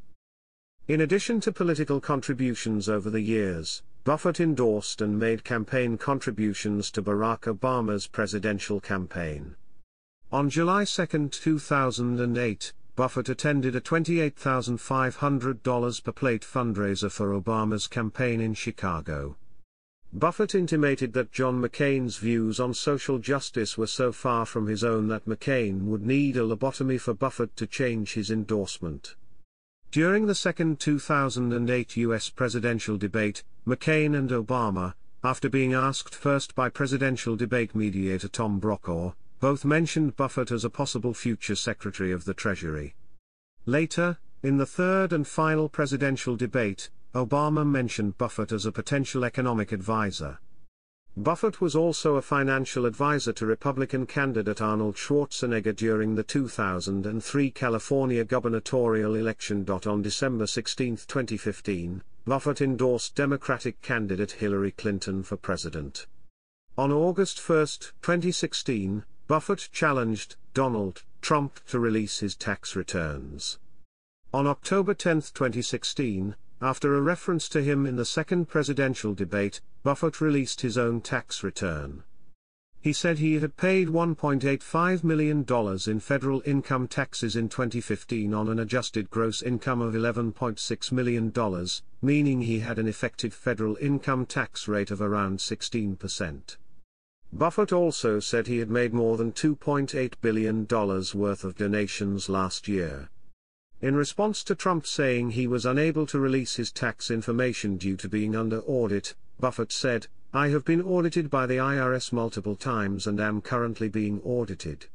In addition to political contributions over the years, Buffett endorsed and made campaign contributions to Barack Obama's presidential campaign. On July second two thousand eight, Buffett attended a twenty-eight thousand five hundred dollars per plate fundraiser for Obama's campaign in Chicago. Buffett intimated that John McCain's views on social justice were so far from his own that McCain would need a lobotomy for Buffett to change his endorsement. During the second two thousand eight U S presidential debate, McCain and Obama, after being asked first by presidential debate mediator Tom Brokaw, both mentioned Buffett as a possible future Secretary of the Treasury. Later, in the third and final presidential debate, Obama mentioned Buffett as a potential economic advisor. Buffett was also a financial advisor to Republican candidate Arnold Schwarzenegger during the two thousand three California gubernatorial election. On December sixteenth twenty fifteen, Buffett endorsed Democratic candidate Hillary Clinton for president. On August first twenty sixteen, Buffett challenged Donald Trump to release his tax returns. On October tenth twenty sixteen, after a reference to him in the second presidential debate, Buffett released his own tax return. He said he had paid one point eight five million dollars in federal income taxes in twenty fifteen on an adjusted gross income of eleven point six million dollars, meaning he had an effective federal income tax rate of around sixteen percent. Buffett also said he had made more than two point eight billion dollars worth of donations last year. In response to Trump saying he was unable to release his tax information due to being under audit, Buffett said, "I have been audited by the I R S multiple times and am currently being audited.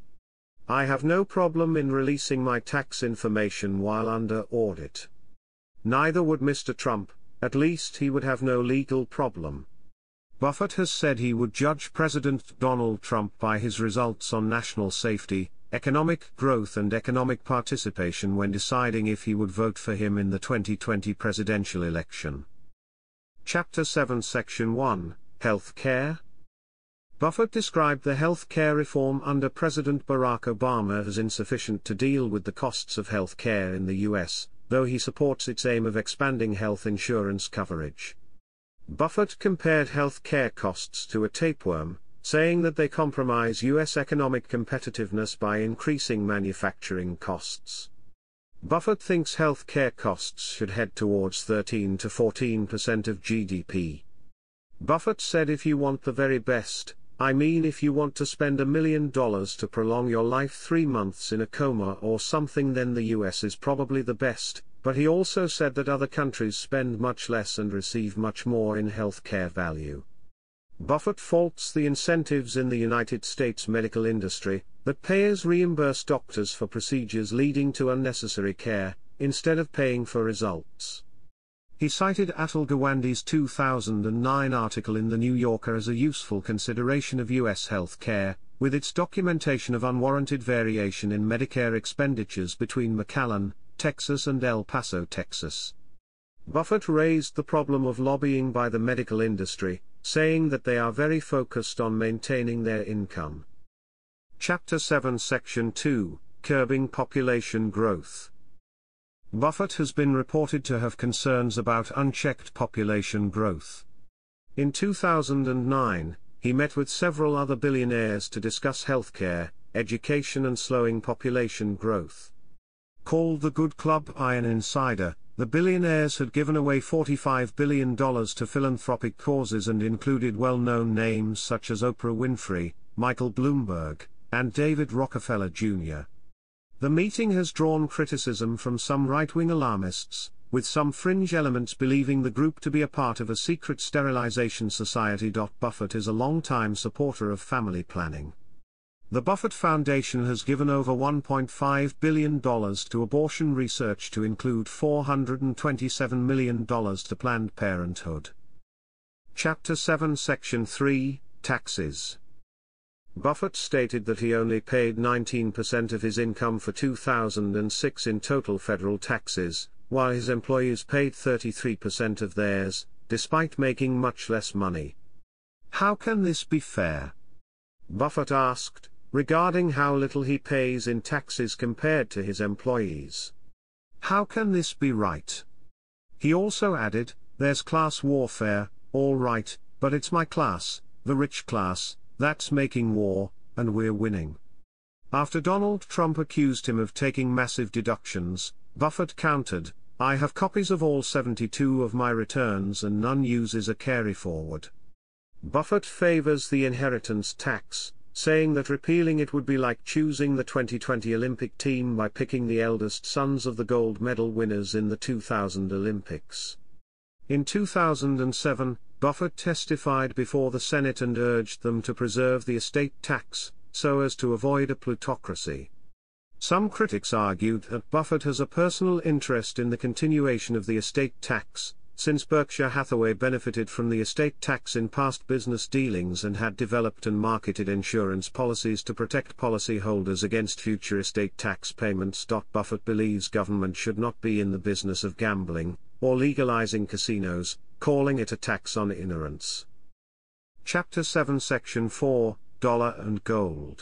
I have no problem in releasing my tax information while under audit." Neither would Mister Trump, at least he would have no legal problem. Buffett has said he would judge President Donald Trump by his results on national safety, economic growth and economic participation when deciding if he would vote for him in the twenty twenty presidential election. Chapter seven Section one, Health Care. Buffett described the health care reform under President Barack Obama as insufficient to deal with the costs of health care in the U S, though he supports its aim of expanding health insurance coverage. Buffett compared health care costs to a tapeworm, saying that they compromise U S economic competitiveness by increasing manufacturing costs. Buffett thinks health care costs should head towards thirteen to fourteen percent of G D P. Buffett said, "If you want the very best, I mean if you want to spend a million dollars to prolong your life three months in a coma or something, then the U S is probably the best," but he also said that other countries spend much less and receive much more in health care value. Buffett faults the incentives in the United States medical industry, that payers reimburse doctors for procedures leading to unnecessary care, instead of paying for results. He cited Atul Gawande's two thousand nine article in The New Yorker as a useful consideration of U S health care, with its documentation of unwarranted variation in Medicare expenditures between McAllen, Texas and El Paso, Texas. Buffett raised the problem of lobbying by the medical industry, saying that they are very focused on maintaining their income. Chapter seven Section two, Curbing Population Growth. Buffett has been reported to have concerns about unchecked population growth. In two thousand nine, he met with several other billionaires to discuss healthcare, education and slowing population growth. Called the Good Club by an insider, the billionaires had given away forty-five billion dollars to philanthropic causes and included well-known names such as Oprah Winfrey, Michael Bloomberg, and David Rockefeller Junior The meeting has drawn criticism from some right-wing alarmists, with some fringe elements believing the group to be a part of a secret sterilization society. Buffett is a long-time supporter of family planning. The Buffett Foundation has given over one point five billion dollars to abortion research, to include four hundred twenty-seven million dollars to Planned Parenthood. Chapter seven Section three, Taxes. Buffett stated that he only paid nineteen percent of his income for two thousand six in total federal taxes, while his employees paid thirty-three percent of theirs, despite making much less money. How can this be fair? Buffett asked, regarding how little he pays in taxes compared to his employees. How can this be right? He also added, there's class warfare, all right, but it's my class, the rich class, that's making war, and we're winning. After Donald Trump accused him of taking massive deductions, Buffett countered, I have copies of all seventy-two of my returns and none uses a carry-forward. Buffett favors the inheritance tax, saying that repealing it would be like choosing the twenty twenty Olympic team by picking the eldest sons of the gold medal winners in the two thousand Olympics. In two thousand seven, Buffett testified before the Senate and urged them to preserve the estate tax, so as to avoid a plutocracy. Some critics argued that Buffett has a personal interest in the continuation of the estate tax, since Berkshire Hathaway benefited from the estate tax in past business dealings and had developed and marketed insurance policies to protect policyholders against future estate tax payments. Buffett believes government should not be in the business of gambling, or legalizing casinos, calling it a tax on ignorance. Chapter seven Section four, Dollar and Gold.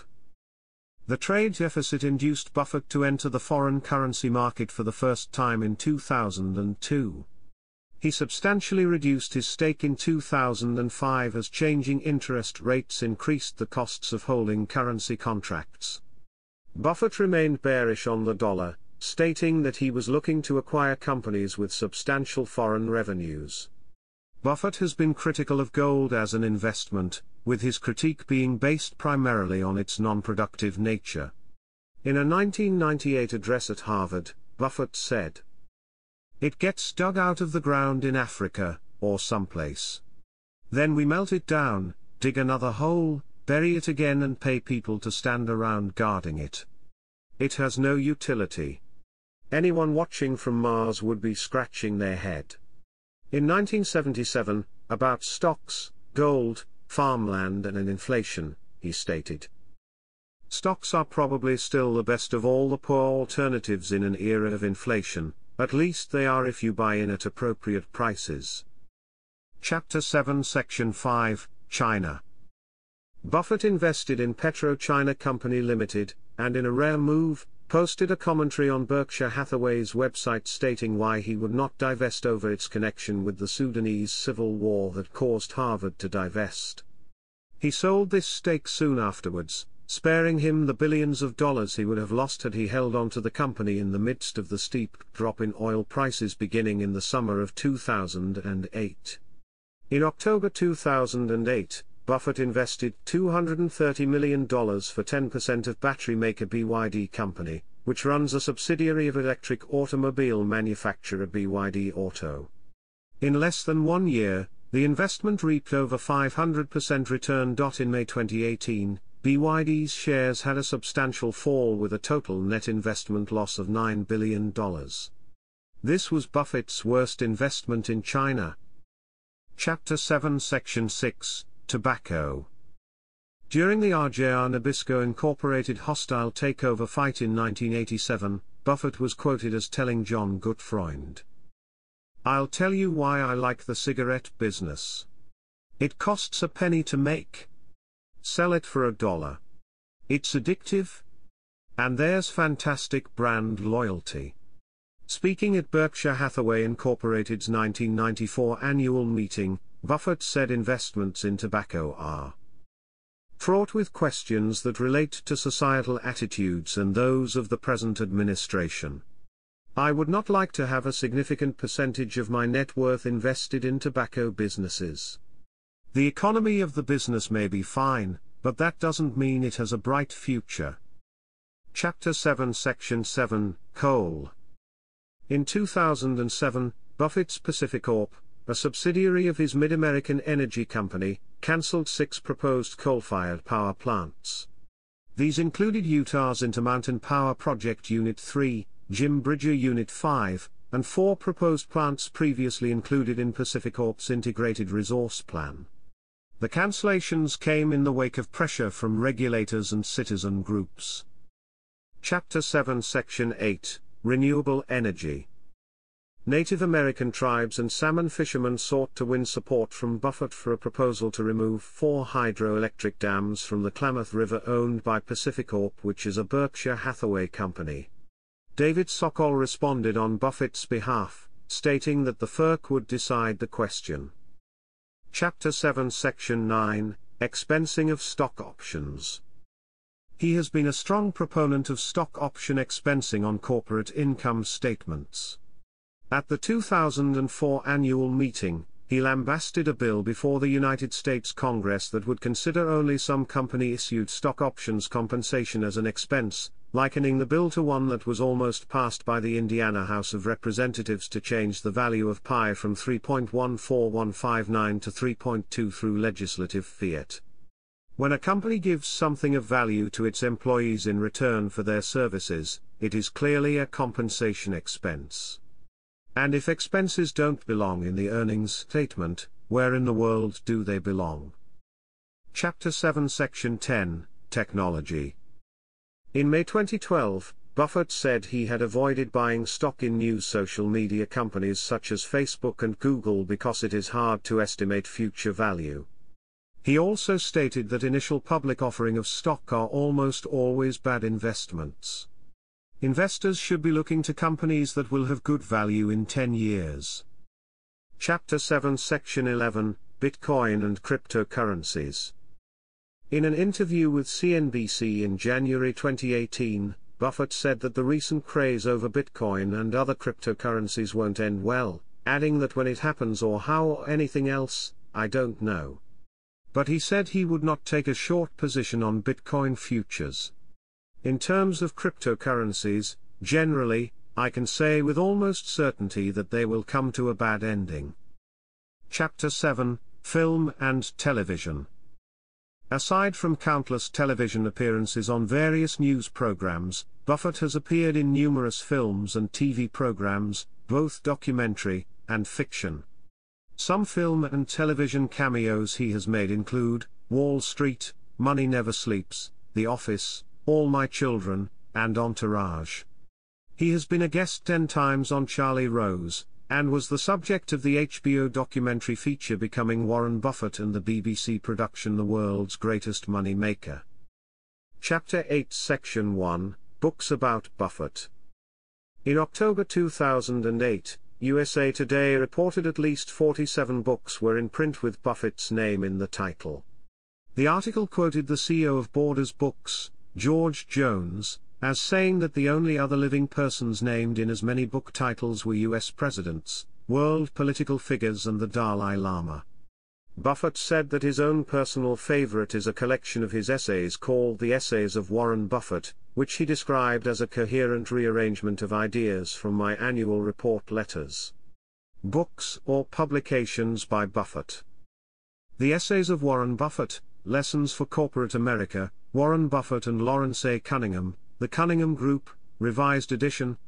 The trade deficit induced Buffett to enter the foreign currency market for the first time in two thousand two. He substantially reduced his stake in two thousand five as changing interest rates increased the costs of holding currency contracts. Buffett remained bearish on the dollar, stating that he was looking to acquire companies with substantial foreign revenues. Buffett has been critical of gold as an investment, with his critique being based primarily on its non-productive nature. In a nineteen ninety-eight address at Harvard, Buffett said, "It gets dug out of the ground in Africa, or someplace. Then we melt it down, dig another hole, bury it again and pay people to stand around guarding it. It has no utility. Anyone watching from Mars would be scratching their head." In nineteen seventy-seven, about stocks, gold, farmland and inflation, he stated, "Stocks are probably still the best of all the poor alternatives in an era of inflation, at least they are if you buy in at appropriate prices." Chapter seven Section five, China. Buffett invested in PetroChina Company Limited, and in a rare move, posted a commentary on Berkshire Hathaway's website stating why he would not divest over its connection with the Sudanese civil war that caused Harvard to divest. He sold this stake soon afterwards, sparing him the billions of dollars he would have lost had he held on to the company in the midst of the steep drop in oil prices beginning in the summer of two thousand eight. In October two thousand eight, Buffett invested two hundred thirty million dollars for ten percent of battery maker B Y D Company, which runs a subsidiary of electric automobile manufacturer B Y D Auto. In less than one year, the investment reaped over five hundred percent return. In May twenty eighteen, B Y D's shares had a substantial fall with a total net investment loss of nine billion dollars. This was Buffett's worst investment in China. Chapter seven Section six, Tobacco. During the R J R Nabisco Incorporated hostile takeover fight in nineteen eighty-seven, Buffett was quoted as telling John Gutfreund, "I'll tell you why I like the cigarette business. It costs a penny to make. Sell it for a dollar. It's addictive. And there's fantastic brand loyalty." Speaking at Berkshire Hathaway Incorporated's nineteen ninety-four annual meeting, Buffett said investments in tobacco are fraught with questions that relate to societal attitudes and those of the present administration. "I would not like to have a significant percentage of my net worth invested in tobacco businesses. The economy of the business may be fine, but that doesn't mean it has a bright future." Chapter seven Section seven, Coal. In two thousand seven, Buffett's Pacificorp, a subsidiary of his Mid-American Energy Company, cancelled six proposed coal-fired power plants. These included Utah's Intermountain Power Project Unit three, Jim Bridger Unit five, and four proposed plants previously included in Pacificorp's Integrated Resource Plan. The cancellations came in the wake of pressure from regulators and citizen groups. Chapter seven Section eight, Renewable Energy. Native American tribes and salmon fishermen sought to win support from Buffett for a proposal to remove four hydroelectric dams from the Klamath River owned by Pacificorp, which is a Berkshire Hathaway company. David Sokol responded on Buffett's behalf, stating that the F E R C would decide the question. Chapter seven Section nine, Expensing of Stock Options. He has been a strong proponent of stock option expensing on corporate income statements. At the two thousand four annual meeting, he lambasted a bill before the United States Congress that would consider only some company-issued stock options compensation as an expense, likening the bill to one that was almost passed by the Indiana House of Representatives to change the value of pi from three point one four one five nine to three point two through legislative fiat. When a company gives something of value to its employees in return for their services, it is clearly a compensation expense. And if expenses don't belong in the earnings statement, where in the world do they belong? Chapter seven Section ten, Technology. In May twenty twelve, Buffett said he had avoided buying stock in new social media companies such as Facebook and Google because it is hard to estimate future value. He also stated that initial public offering of stock are almost always bad investments. Investors should be looking to companies that will have good value in ten years. Chapter seven Section eleven, Bitcoin and Cryptocurrencies. In an interview with C N B C in January twenty eighteen, Buffett said that the recent craze over Bitcoin and other cryptocurrencies won't end well, adding that when it happens or how or anything else, I don't know. But he said he would not take a short position on Bitcoin futures. In terms of cryptocurrencies, generally, I can say with almost certainty that they will come to a bad ending. Chapter seven, Film and Television. Aside from countless television appearances on various news programs, Buffett has appeared in numerous films and T V programs, both documentary and fiction. Some film and television cameos he has made include Wall Street, Money Never Sleeps, The Office, All My Children, and Entourage. He has been a guest ten times on Charlie Rose, and was the subject of the H B O documentary feature Becoming Warren Buffett and the B B C production The World's Greatest Money Maker. Chapter eight Section one, Books about Buffett. In October two thousand eight, U S A Today reported at least forty-seven books were in print with Buffett's name in the title. The article quoted the C E O of Borders Books, George Jones, as saying that the only other living persons named in as many book titles were U S presidents, world political figures and the Dalai Lama. Buffett said that his own personal favorite is a collection of his essays called The Essays of Warren Buffett, which he described as a coherent rearrangement of ideas from my annual report letters. Books or publications by Buffett. The Essays of Warren Buffett, Lessons for Corporate America, Warren Buffett and Lawrence A. Cunningham, The Cunningham Group, Revised Edition,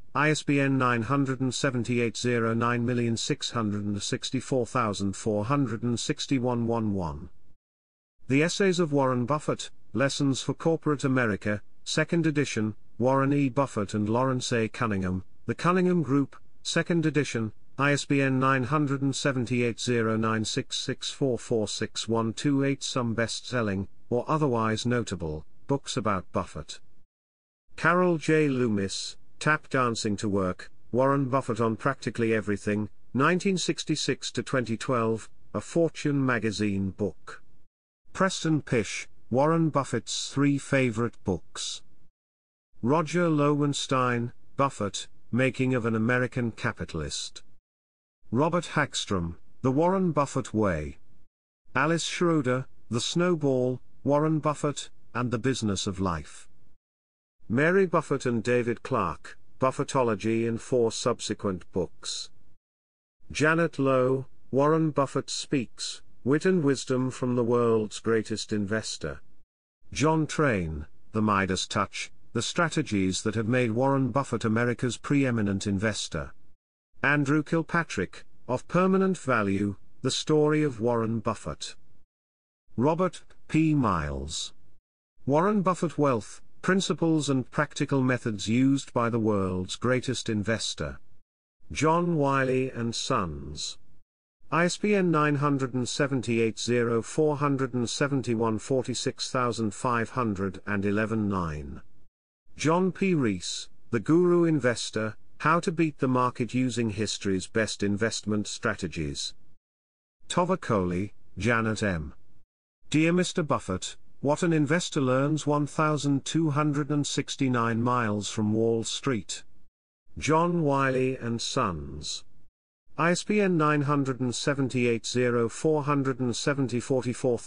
I S B N nine seven eight zero nine six six four four six one one one. The Essays of Warren Buffett, Lessons for Corporate America, second edition, Warren E. Buffett and Lawrence A. Cunningham, The Cunningham Group, second edition, I S B N nine seven eight zero nine six six four four six one two eight. Some best-selling, or otherwise notable, books about Buffett. Carol J. Loomis, Tap Dancing to Work, Warren Buffett on Practically Everything, nineteen sixty-six to twenty twelve, a Fortune magazine book. Preston Pysh, Warren Buffett's Three Favorite Books. Roger Lowenstein, Buffett, Making of an American Capitalist. Robert Hagstrom, The Warren Buffett Way. Alice Schroeder, The Snowball, Warren Buffett, and the Business of Life. Mary Buffett and David Clark, Buffettology in four subsequent books. Janet Lowe, Warren Buffett Speaks, Wit and Wisdom from the World's Greatest Investor. John Train, The Midas Touch, The Strategies That Have Made Warren Buffett America's Preeminent Investor. Andrew Kilpatrick, Of Permanent Value, The Story of Warren Buffett. Robert P. Miles. Warren Buffett Wealth, Principles and Practical Methods Used by the World's Greatest Investor. John Wiley and Sons. I S B N nine seven eight zero four seven one four six five one one nine. John P. Rees, The Guru Investor, How to Beat the Market Using History's Best Investment Strategies. Tova Coley, Janet M. Dear Mister Buffett, What an Investor Learns one thousand two hundred sixty-nine Miles from Wall Street. John Wiley and Sons. I S B N nine seven eight zero four seven four four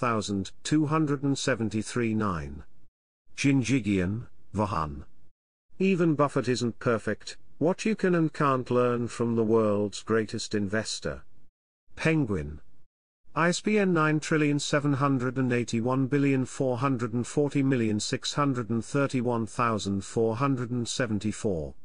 two seven three nine. Jinjigian, Vahan. Even Buffett isn't perfect, what you can and can't learn from the world's greatest investor. Penguin. I S B N nine seven eight one four four zero six three one four seven four.